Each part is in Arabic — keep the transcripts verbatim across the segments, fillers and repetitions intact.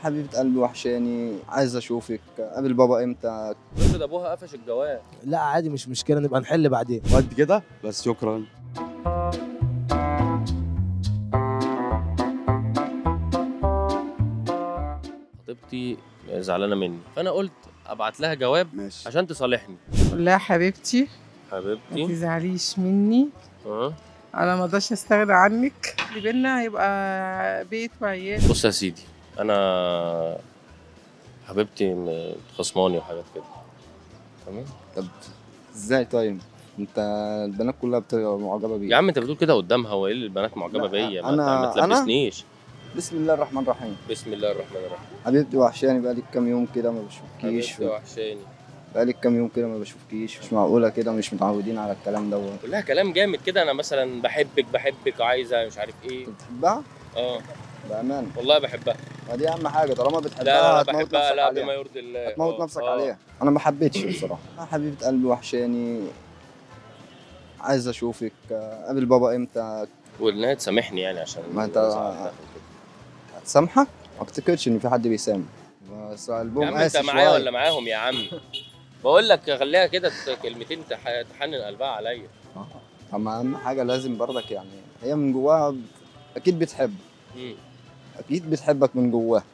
حبيبة قلبي وحشاني، عايز اشوفك، قابل بابا امتى؟ افرض ابوها قفش الجواب. لا عادي مش مشكله، نبقى نحل بعدين. قد كده بس، شكرا. خطيبتي زعلانه مني، فانا قلت ابعت لها جواب ماشي. عشان تصالحني. قول لها حبيبتي ما حبيبتي. تزعليش مني، اه انا ما اقدرش استغنى عنك، اللي بينا هيبقى بيت وعيال. بص يا سيدي، انا حبيبتي م- خصماني وحاجات كده. تمام. طب ازاي طيب؟ انت البنات كلها بتبقى معجبة بيك. يا عم انت بتقول كده قدامها، هو ايه اللي البنات معجبه لا، بيا؟ ما, أنا- ما تلبسنيش. بسم الله الرحمن الرحيم. بسم الله الرحمن الرحيم. حبيبتي وحشاني، بقالي كام يوم كده ما بشوفكيش. حبيبتي وحشاني. بقالي كام يوم كده ما بشوفكيش، مش معقولة كده، مش متعودين على الكلام دوت. كلها كلام جامد كده، انا مثلا بحبك بحبك عايزه مش عارف ايه. انت بتحبها؟ اه بأمان. والله بحبها. ما دي أهم حاجة، طالما لا بتحبها لا لا هتموت بحبها، نفسك لا عليها. بما يرضي الله. هتموت آه، نفسك آه. عليها. أنا ما حبيتش بصراحة. حبيبة قلبي وحشاني، عايز أشوفك، قابل بابا إمتى؟ وانها تسامحني يعني عشان ما أنت زعلتها كده. هتسامحك؟ ما أعتقدش إن في حد بيسامح، بس يا قلبهم عم انت قاسي معايا شوية. ولا معاهم يا عم؟ بقول لك خليها كده ت- كلمتين تح- تحنن قلبها عليا. أما أهم حاجة لازم برضك يعني هي من جواها أكيد بتحب، مم. أكيد بتحبك من جواها،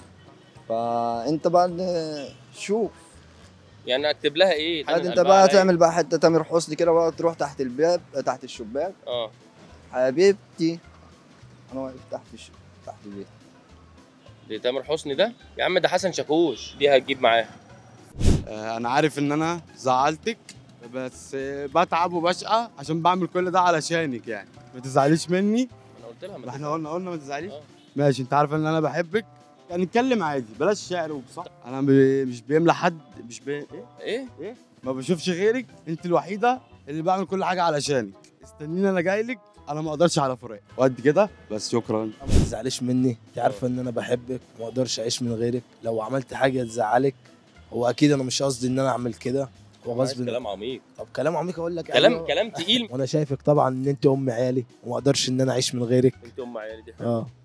فأنت بقى اللي شوف. يعني اكتب لها ايه؟ تحنن عادي انت قلبها بقى عليا؟ تعمل بقى حته تامر حسني كده بقى، تروح تحت الباب تحت الشباك، اه حبيبتي انا واقف تحت الش... تحت البيت. دي تامر حسني ده؟ يا عم ده حسن شاكوش، دي هتجيب معاها. آه، انا عارف ان انا زعلتك، بس آه، بتعب وبشقى عشان بعمل كل ده علشانك، يعني ما تزعليش مني. انا قلت لها ما ما احنا تزعل. قلنا قلنا ما تزعليش. آه. ماشي، انت عارفه ان انا بحبك، يعني نتكلم عادي بلاش شعر وبصح. انا ب- مش بيملى حد، مش بي... ايه ايه؟ ايه ما بشوفش غيرك، انت الوحيده اللي بعمل كل حاجه علشانك. استنيني انا جاي لك، انا ما اقدرش على فراق. وقد كده بس، شكرا. ما تزعليش مني، انت عارفه ان انا بحبك وما اقدرش اعيش من غيرك. لو عملت حاجه تزعلك هو اكيد انا مش قصدي ان انا اعمل كده، هو عايز غصب. كلام عميق. طب كلام عميق اقول لك كلام أيوة. كلام تقيل. وانا شايفك طبعا ان انت ام عيالي وما اقدرش ان انا اعيش من غيرك. انت ام عيالي دي حاجة. اه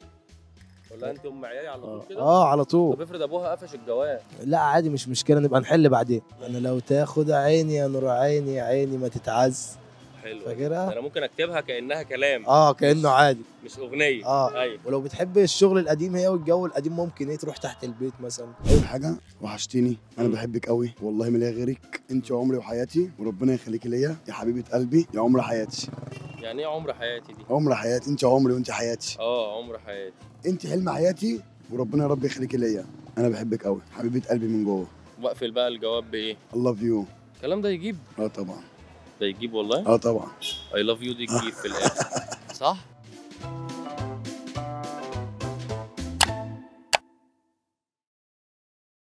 ولا انت ام عيالي على طول اه, كده؟ آه على طول. طب افرض ابوها قفش الجواب. لا عادي مش مشكله، نبقى نحل بعدين. انا لو تاخد عيني يا نور عيني يا عيني ما تتعز. حلو. فاكرها؟ انا ممكن اكتبها كانها كلام، اه كانه عادي. مش اغنيه. اه ايوه. ولو بتحب الشغل القديم هي والجو القديم ممكن ايه تروح تحت البيت مثلا. اول حاجه وحشتيني، انا مم. بحبك قوي والله، ما ليا غيرك، انت عمري وحياتي، وربنا يخليكي ليا يا حبيبه قلبي يا عمر حياتي. يعني ايه عمر حياتي دي؟ عمر حياتي، انت عمري وانت حياتي، اه عمر حياتي. انت حلم حياتي، وربنا يا رب يخليكي ليا. انا بحبك قوي حبيبه قلبي من جوه. واقفل بقى الجواب بايه؟ I love you. الكلام ده يجيب؟ اه طبعا. ده يجيب والله. اه طبعا. I love you دي تجيب في الاخر. صح؟